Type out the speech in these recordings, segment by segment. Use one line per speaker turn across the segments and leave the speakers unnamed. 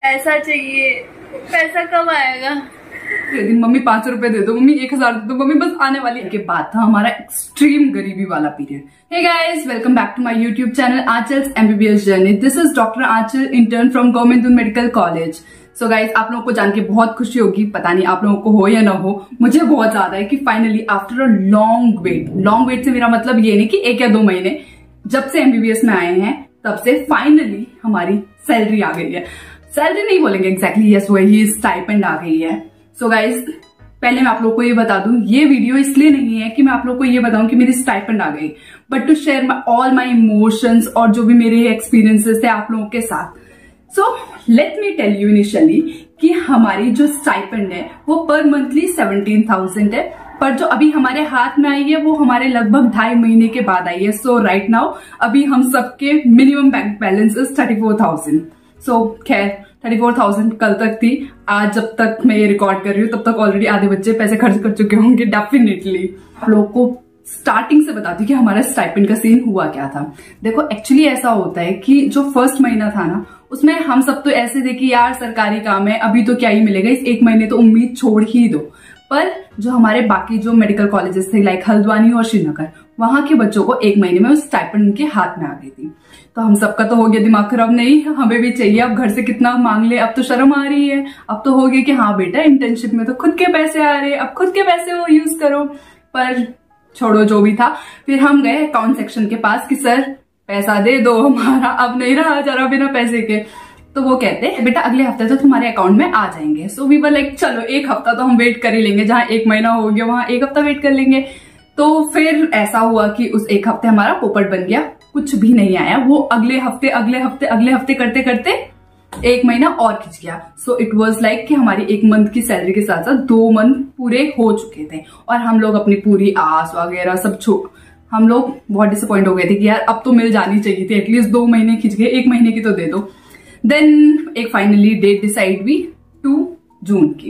ऐसा चाहिए, पैसा कब आएगा?
दिन मम्मी 500 रुपए दे दो, मम्मी 1000 दे दो, मम्मी बस आने वाली के बाद था हमारा एक्सट्रीम गरीबी वाला period. Hey guys, welcome back to my YouTube channel Aanchal's MBBS journey. This is doctor Aanchal, intern from government medical college. So guys, आप लोगों को जान के बहुत खुशी होगी, पता नहीं आप लोगों को हो या ना हो, मुझे बहुत ज्यादा है कि finally after a long wait से मेरा मतलब ये नहीं कि 1 या 2 महीने, जब से MBBS में आए हैं तब से फाइनली हमारी सैलरी आ गई है। सैलरी नहीं बोलेंगे एग्जैक्टली, यस वही स्टाइपेंड आ गई है। सो गाइज, पहले मैं आप लोगों को ये बता दूं, ये वीडियो इसलिए नहीं है कि मैं आप लोगों को ये बताऊं कि मेरी स्टाइपेंड आ गई, but to share all my emotions और जो भी मेरे एक्सपीरियंसेस थे आप लोगों के साथ। So let me tell you initially कि हमारी जो स्टाइपेंड है वो पर मंथली 17,000 है, पर जो अभी हमारे हाथ में आई है वो हमारे लगभग 2.5 महीने के बाद आई है। सो राइट नाउ अभी हम सबके minimum bank balance is 34,000। So खैर 34,000 कल तक थी, आज जब तक मैं ये रिकॉर्ड कर रही हूँ तब तक ऑलरेडी आधे बच्चे पैसे खर्च कर चुके होंगे डेफिनेटली। आप लोगों को स्टार्टिंग से बता दी कि हमारा स्टाइपेंड का सीन हुआ क्या था। देखो एक्चुअली ऐसा होता है कि जो फर्स्ट महीना था ना, उसमें हम सब तो ऐसे थे कि यार सरकारी काम है, अभी तो क्या ही मिलेगा, इस 1 महीने तो उम्मीद छोड़ ही दो। पर जो हमारे बाकी जो मेडिकल कॉलेजेस थे लाइक हल्द्वानी और श्रीनगर, वहां के बच्चों को 1 महीने में उस स्टाइपेंड उनके हाथ में आ गई थी। तो हम सबका तो हो गया दिमाग खराब, नहीं हमें भी चाहिए, अब घर से कितना मांग ले, अब तो शर्म आ रही है। अब तो हो गया कि हाँ बेटा इंटर्नशिप में तो खुद के पैसे आ रहे, अब खुद के पैसे वो यूज करो। पर छोड़ो जो भी था, फिर हम गए अकाउंट सेक्शन के पास कि सर पैसा दे दो, हमारा अब नहीं रहा जरा बिना पैसे के। तो वो कहते हैं बेटा अगले हफ्ते तो तुम्हारे अकाउंट में आ जाएंगे। सो वी वर लाइक चलो 1 हफ्ता तो हम वेट कर ही लेंगे, जहां 1 महीना हो गया वहां 1 हफ्ता वेट कर लेंगे। तो फिर ऐसा हुआ कि उस 1 हफ्ते हमारा पोपट बन गया, कुछ भी नहीं आया। वो अगले हफ्ते करते करते 1 महीना और खिंच गया। सो इट वॉज लाइक कि हमारी 1 मंथ की सैलरी के साथ साथ 2 मंथ पूरे हो चुके थे, और हम लोग अपनी पूरी आस वगैरह सब हम लोग बहुत डिसअपॉइंट हो गए थे कि यार अब तो मिल जानी चाहिए थी, एटलीस्ट 2 महीने खिंच गए, 1 महीने की तो दे दो। देन एक फाइनली डेट डिसाइड हुई 2 जून की।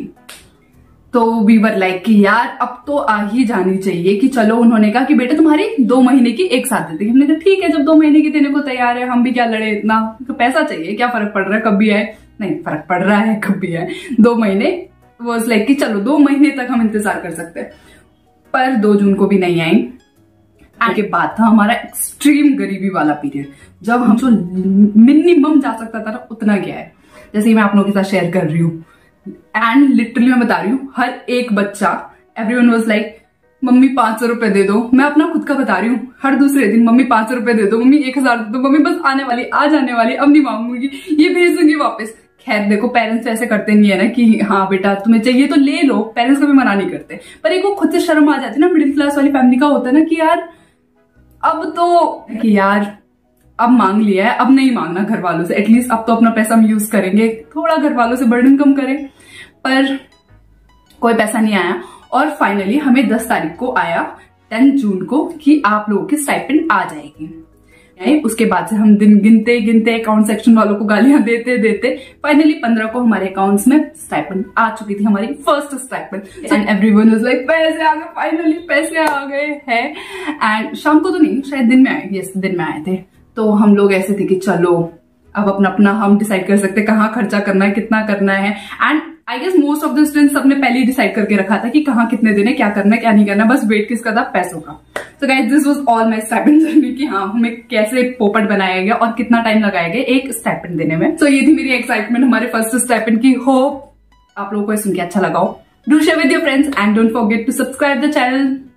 तो वी वर लाइक कि यार अब तो आ ही जानी चाहिए, कि चलो उन्होंने कहा कि बेटा तुम्हारी 2 महीने की एक साथ देते हैं। हमने कहा ठीक है, जब 2 महीने की देने को तैयार है, हम भी क्या लड़े इतना, तो पैसा चाहिए, क्या फर्क पड़ रहा है, कब भी आए, नहीं फर्क पड़ रहा है कब भी आए। 2 महीने वॉज लाइक कि चलो 2 महीने तक हम इंतजार कर सकते हैं। पर 2 जून को भी नहीं आई। के बाद था हमारा एक्सट्रीम गरीबी वाला पीरियड, जब हम जो मिनिमम जा सकता था ना उतना गया है, जैसे मैं आप लोगों के साथ शेयर कर रही हूँ। एंड लिटरली मैं बता रही हूँ, हर एक बच्चा, एवरीवन वाज लाइक मम्मी 500 रुपए दे दो। मैं अपना खुद का बता रही हूँ, हर दूसरे दिन मम्मी 500 रुपए दे दो, मम्मी 1000 दे दो, मम्मी बस आने वाली, आज आने वाली, अब नहीं मांगूंगी, ये भेज दूंगी वापस। खैर देखो पेरेंट्स ऐसे करते नहीं है ना कि हाँ बेटा तुम्हें चाहिए तो ले लो, पेरेंट्स कभी मना नहीं करते। पर एक वो खुद से शर्म आ जाती है ना, मिडिल क्लास वाली फैमिली का होता है ना कि यार अब तो कि यार अब मांग लिया है, अब नहीं मांगना घर वालों से, एटलीस्ट अब तो अपना पैसा हम यूज करेंगे, थोड़ा घर वालों से बर्डन कम करें। पर कोई पैसा नहीं आया, और फाइनली हमें 10 तारीख को आया 10 जून को कि आप लोगों की स्टाइपेंड आ जाएगी। उसके बाद से हम दिन गिनते गिनते अकाउंट सेक्शन वालों को गालियां देते देते फाइनली 15 को हमारे अकाउंट्स में स्टाइपेंड आ चुकी थी, हमारी first stipend. And everyone was like पैसे आ गए, फाइनली पैसे आ गए हैं। एंड शाम को तो नहीं, शायद दिन में आए, यस दिन में आए थे। तो हम लोग ऐसे थे कि चलो अब अपना अपना हम डिसाइड कर सकते कहाँ खर्चा करना है, कितना करना है। And I guess most of the students सबने पहले ही डिसाइड करके रखा था कि कहाँ कितने देने, क्या करना है क्या नहीं करना, बस वेट किसका था, पैसों का। So guys, this was all my stipend journey कि हाँ हमें कैसे पोपट बनाया गया और कितना टाइम लगाया गया एक स्टाइपेंड देने में। So ये थी मेरी एक्साइटमेंट हमारे फर्स्ट स्टाइपेंड की। होप आप लोगों को सुन के अच्छा लगा हो। Do share with your friends and don't forget to subscribe the channel.